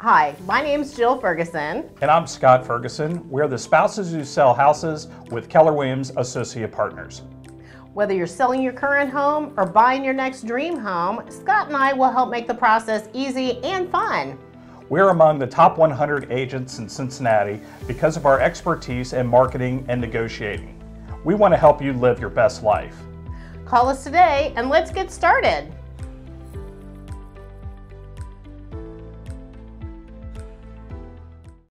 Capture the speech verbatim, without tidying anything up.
Hi, my name's Jill Ferguson. And I'm Scott Ferguson. We're the spouses who sell houses with Keller Williams Associate Partners. Whether you're selling your current home or buying your next dream home, Scott and I will help make the process easy and fun. We're among the top one hundred agents in Cincinnati because of our expertise in marketing and negotiating. We want to help you live your best life. Call us today and let's get started.